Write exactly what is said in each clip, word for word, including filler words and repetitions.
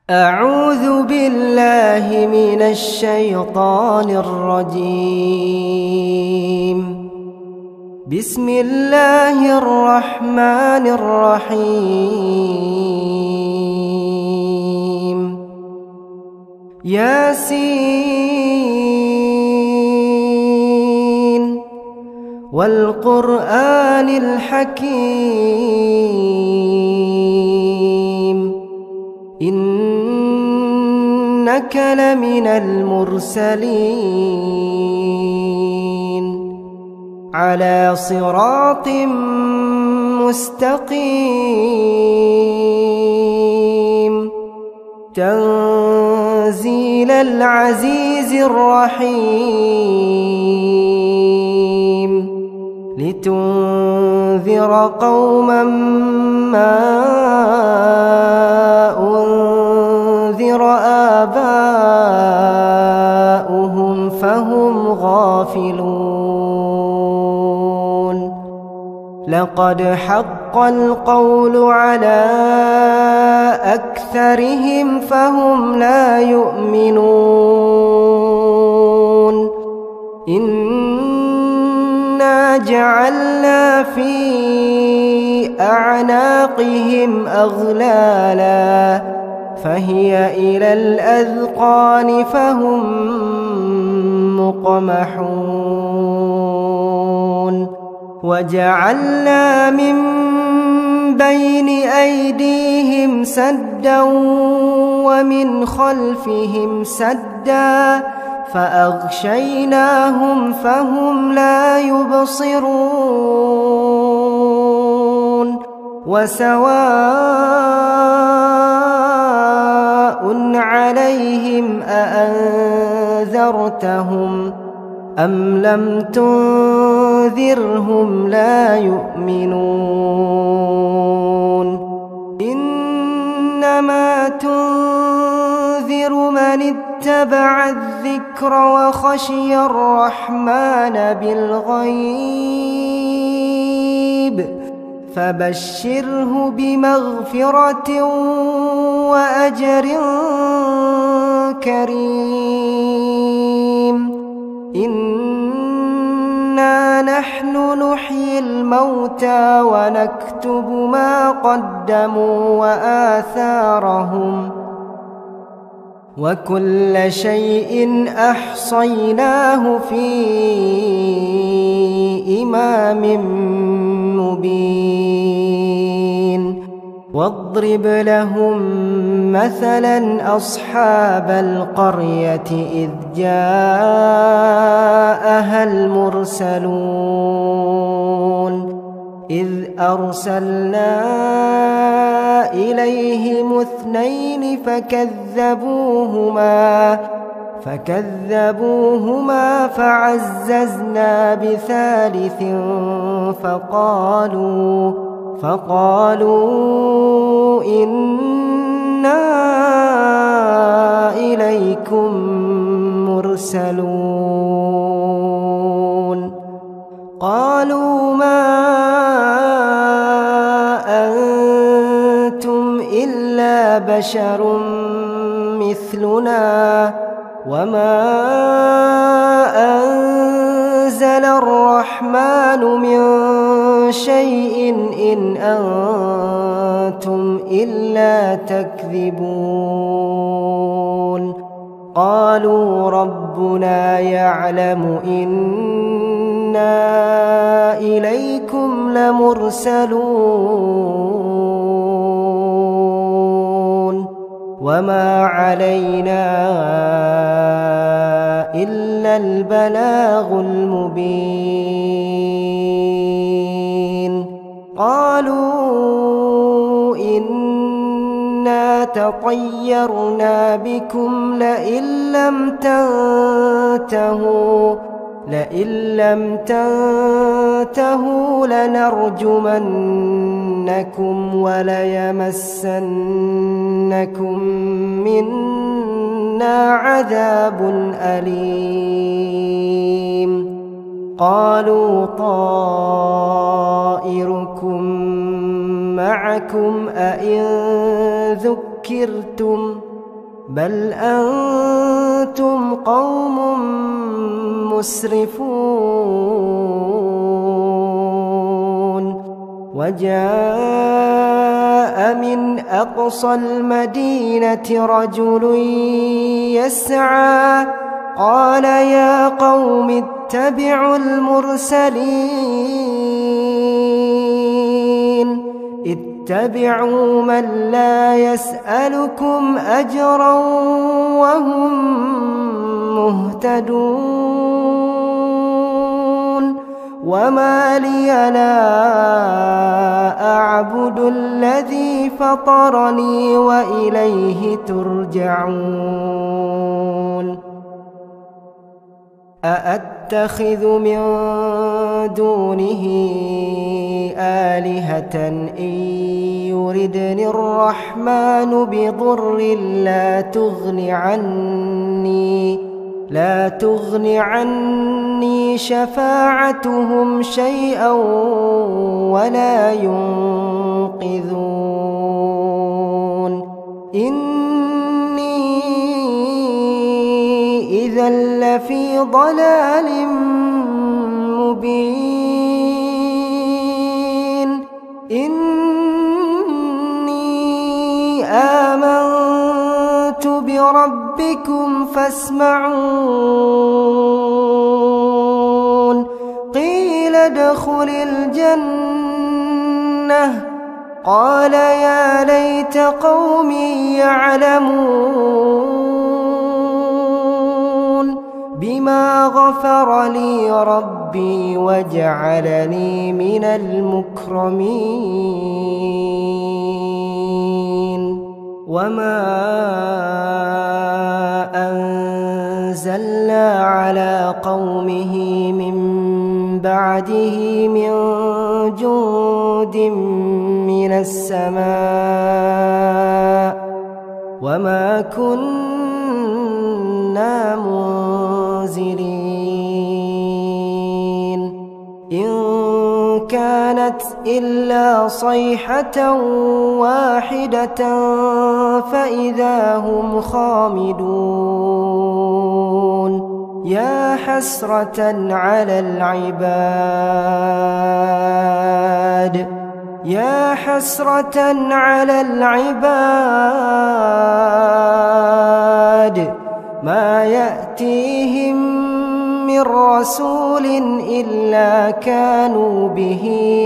أعوذ بالله من الشيطان الرجيم. بسم الله الرحمن الرحيم. ياسين والقرآن الحكيم إنك لمن المرسلين على صراط مستقيم تنزيل العزيز الرحيم لتنذر قوما ما أنذر آباؤهم فهم غافلون. لقد حق القول على أكثرهم فهم لا يؤمنون. إنا جعلنا في أعناقهم أغلالا فهي إلى الأذقان فهم مقمحون. وجعلنا من بين أيديهم سدا ومن خلفهم سدا فأغشيناهم فهم لا يبصرون. وسواء عليهم أأنذرتهم أم لم تنذرهم لا يؤمنون. إنما تنذر من اتبع الذكر وخشي الرحمن بالغيب فبشره بمغفرة وأجر كريم. إنا نحن نحيي الموتى ونكتب ما قدموا وآثارهم وكل شيء أحصيناه في إمام مبين. واضرب لهم مثلا أصحاب القرية إذ جاءها المرسلون إذ أرسلنا إليهم اثنين فكذبوهما فكذبوهما فعززنا بثالث فقالوا فقالوا إنا إليكم مرسلون. قالوا ما أنتم إلا بشر مثلنا وما أنزل الرحمن من شيء إن أنتم إلا تكذبون. قالوا ربنا يعلم إنا إليكم لمرسلون وما علينا إلا البلاغ المبين. قالوا إنا تطيرنا بكم لئن لم تنتهوا لئن لم تنتهوا لنرجمنكم وليمسنكم منا عذاب أليم. قالوا طائركم معكم أئن ذكرتم بل أنتم قوم مسرفون وجاء من أقصى المدينة رجل يسعى قال يا قوم اتبعوا المرسلين اتبعوا من لا يسألكم أجرا وهم مهتدون وما لي لا أعبد الذي فطرني وإليه ترجعون أأتخذ من دونه آلهة إن يردني الرحمن بضر لا تغن عني لا تغن عني شفاعتهم شيئا ولا ينقذون إني إذا لفي ضلال مبين إني آمنت بربكم فاسمعون قيل ادخل الجنة قال يا ليت قومي يعلمون بما غفر لي ربي وجعلني من المكرمين وما أنزلنا على قومه من بعده من جند من السماء وما كنا منزلين إن كانت إلا صيحة واحدة فإذا هم خامدون يا حسرة على العباد يا حسرة على العباد ما يأتيهم من رسول إلا كانوا به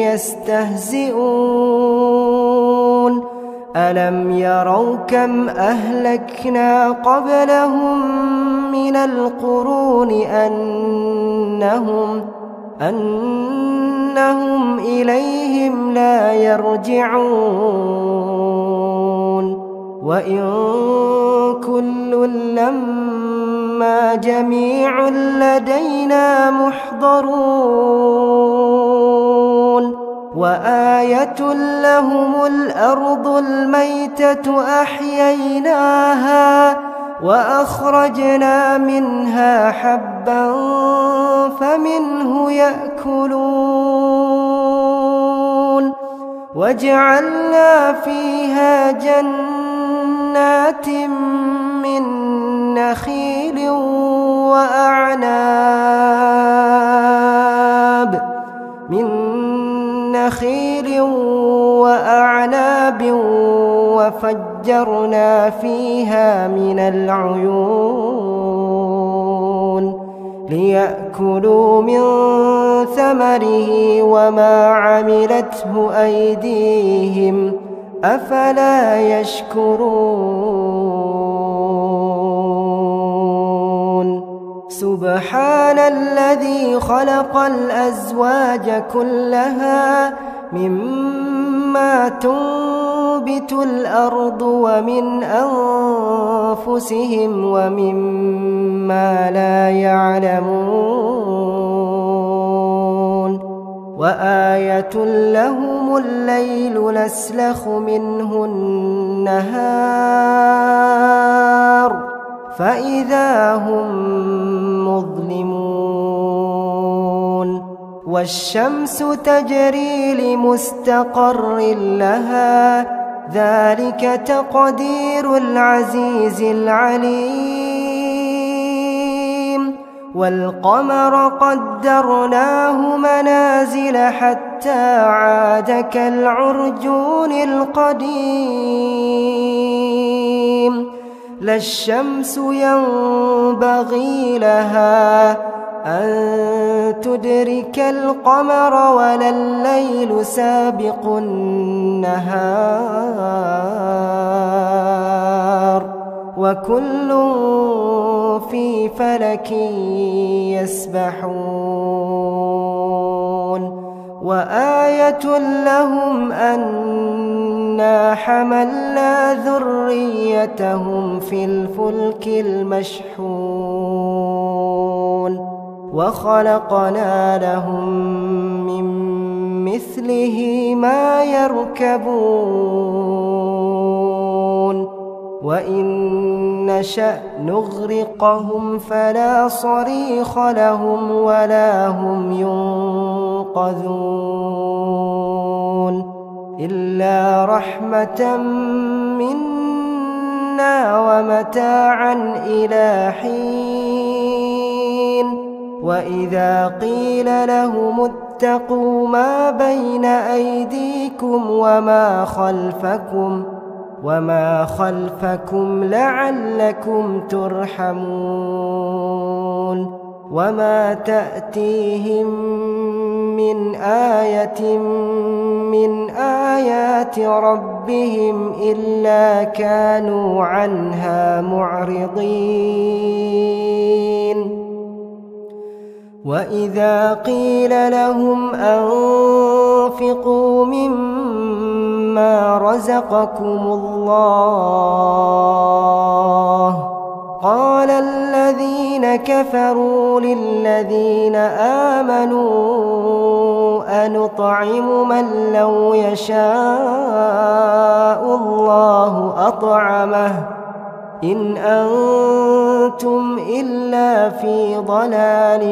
يستهزئون ألم يروا كم أهلكنا قبلهم من القرون أنهم أنهم إليهم لا يرجعون وإن كل لما جميع لدينا محضرون وآية لهم الأرض الميتة أحييناها وأخرجنا منها حبا فمنه يأكلون وجعلنا فيها جنات من نخيل وأعناب من نخيل وأعناب وفجرنا فيها من العيون ليأكلوا من ثمره وما عملته أيديهم أفلا يشكرون سبحان الذي خلق الأزواج كلها مما تنبت الأرض ومن أنفسهم ومما لا يعلمون وآية لهم الليل نسلخ منه النهار فإذا هم مظلمون والشمس تجري لمستقر لها ذلك تقدير العزيز العليم والقمر قدرناه منازل حتى عاد كالعرجون القديم لا الشمس ينبغي لها أن تدرك القمر ولا الليل سابق النهار وكل في فلك يسبحون وآية لهم أنا حملنا ذريتهم في الفلك المشحون وخلقنا لهم من مثله ما يركبون وإن نشأ نغرقهم فلا صريخ لهم ولا هم ينقذون إلا رحمة منا ومتاعا إلى حين وإذا قيل لهم اتقوا ما بين أيديكم وما خلفكم وما خلفكم لعلكم ترحمون وما تأتيهم من آية من آيات ربهم إلا كانوا عنها معرضين وإذا قيل لهم أنفقوا مما رزقكم الله قال الذين كفروا للذين آمنوا أنطعم من لو يشاء الله أطعمه إن أنتم إلا في ضلال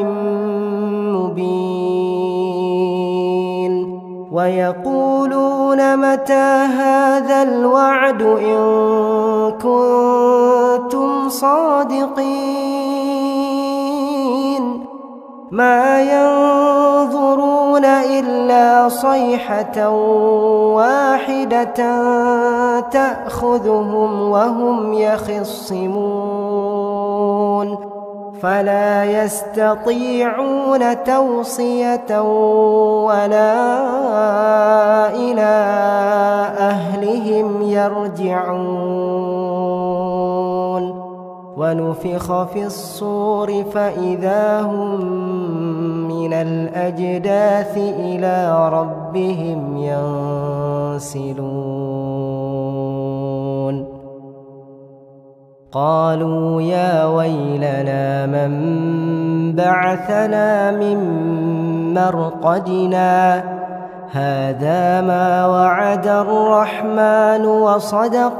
مبين ويقولون متى هذا الوعد إن كنتم صادقين ما ينظرون إلا صيحة واحدة تأخذهم وهم يخصمون فلا يستطيعون توصية ولا إلى أهلهم يرجعون ونفخ في الصور فإذا هم من الأجداث إلى ربهم ينسلون قالوا يا ويلنا من بعثنا من مرقدنا هذا ما وعد الرحمن وصدق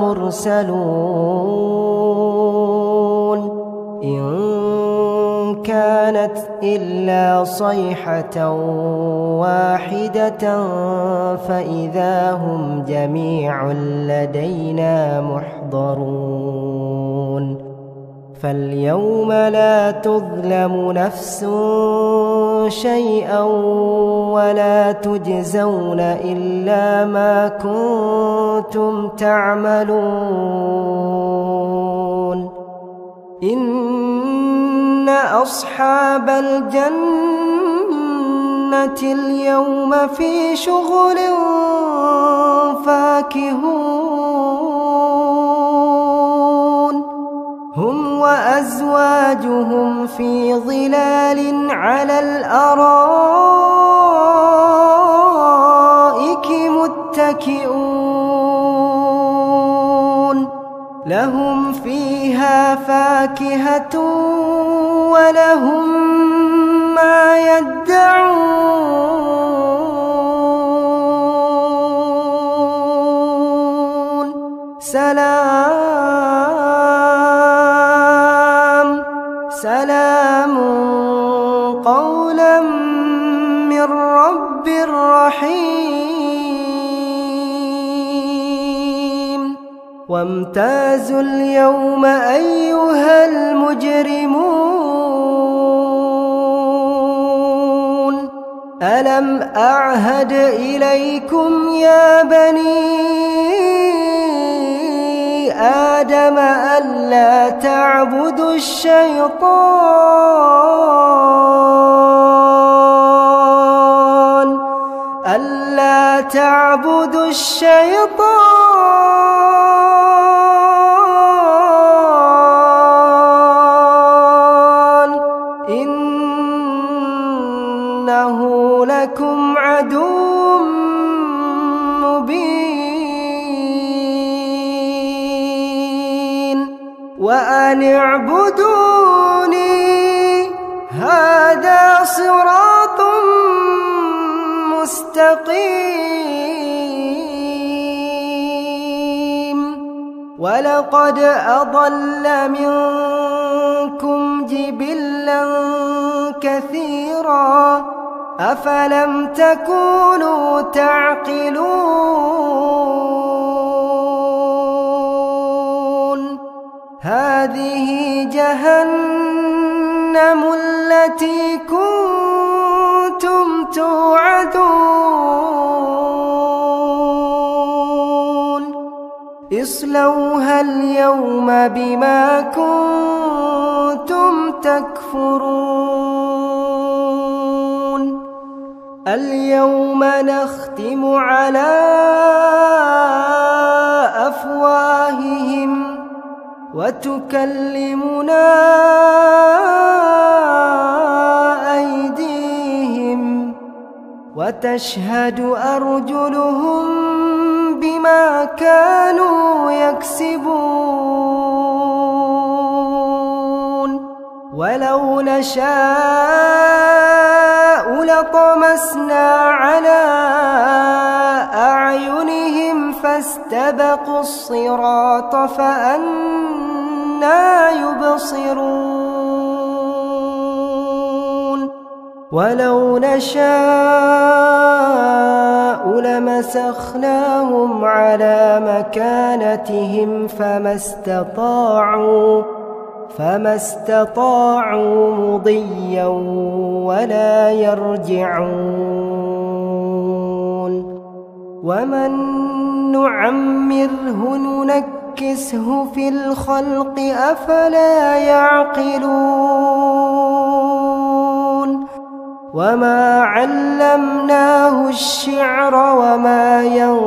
المرسلون إن كانت إلا صيحة واحدة فإذا هم جميع لدينا محضرون فاليوم لا تظلم نفس شيئا ولا تجزون إلا ما كنتم تعملون إن أصحاب الجنة اليوم في شغل فاكهون هم وأزواجهم في ظلال على الأرائك متكئون لهم فيها فاكهة ولهم ما يدعون سلام سلام قولا من رب رحيم. وامتازوا اليوم أيها المجرمون ألم أعهد إليكم يا بني آدم ألا تعبدوا الشيطان ألا تعبدوا الشيطان إنه لكم عدو مبين وأن اعبدوني هذا صراط مستقيم ولقد أضل منكم جبلا كثيرا أفلم تكونوا تعقلون هذه جهنم التي كنتم توعدون اصلوها اليوم بما كنتم تكفرون اليوم نختم على أفواههم وتكلمنا أيديهم وتشهد أرجلهم بما كانوا يكسبون ولو نشاء لطمسنا على أعينهم فاستبقوا الصراط فأنى يبصرون ولو نشاء لمسخناهم على مكانتهم فما استطاعوا فما استطاعوا مضيا ولا يرجعون ومن نعمره ننكسه في الخلق أفلا يعقلون وما علمناه الشعر وما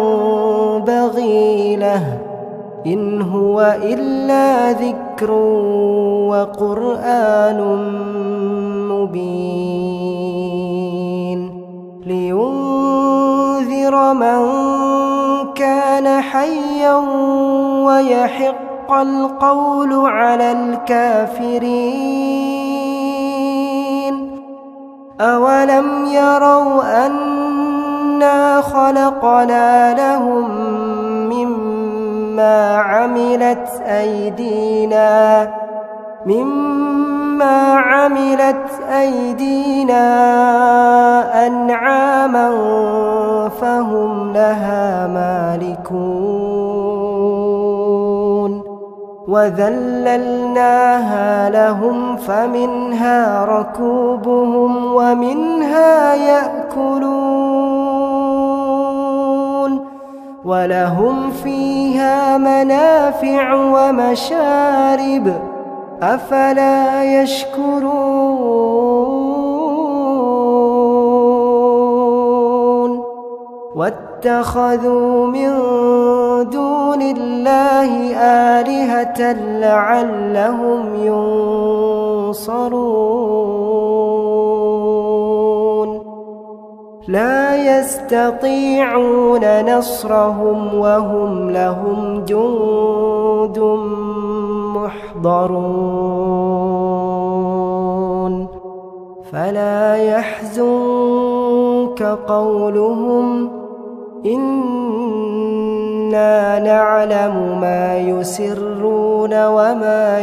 ينبغي له إن هو إلا ذكر وقرآن مبين لينذر من كان حيا ويحق القول على الكافرين أولم يروا أنا خلقنا لهم مما عملت أيدينا مما عملت أيدينا أنعاما فهم لها مالكون وذللناها لهم فمنها ركوبهم ومنها يأكلون ولهم فيها منافع ومشارب أفلا يشكرون واتخذوا من دون الله آلهة لعلهم ينصرون لا يستطيعون نصرهم وهم لهم جند محضرون فلا يحزنك قولهم إنا نعلم ما يسرون وما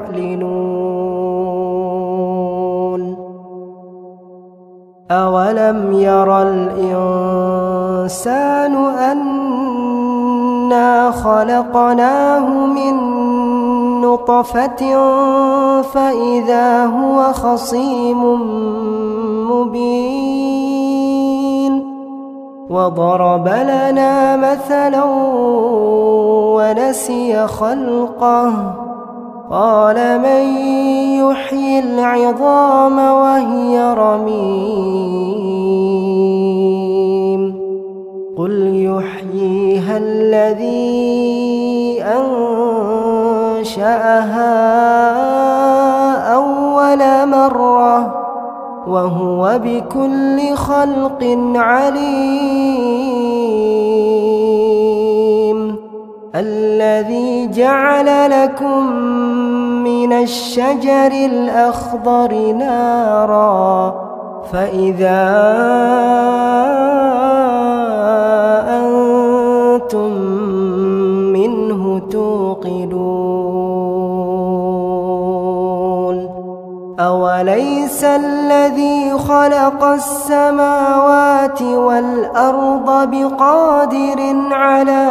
يعلنون أولم ير الإنسان أنا إنا خلقناه من نطفة فإذا هو خصيم مبين وضرب لنا مثلا ونسي خلقه قال من يحيي العظام وهي رميم قل يحييها الذي أنشأها أول مرة وهو بكل خلق عليم الذي جعل لكم من الشجر الأخضر نارا فإذا أنتم منه توقدون أوليس الذي خلق السماوات والأرض بقادر على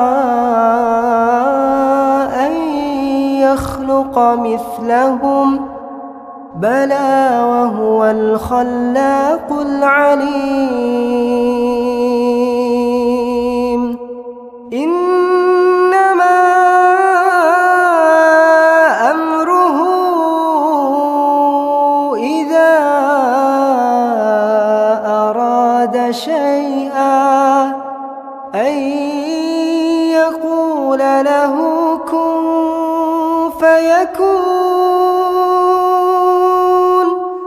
أن يخلق مثلهم بلى وهو الخلاق العليم إنما أمره إذا أراد شيئا أن يقول له كن فيكون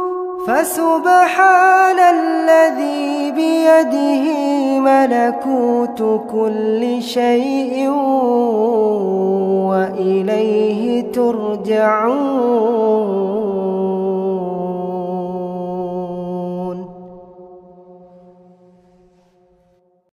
فسبحان الذي بيده ملكوت كل شيء وإليه ترجعون.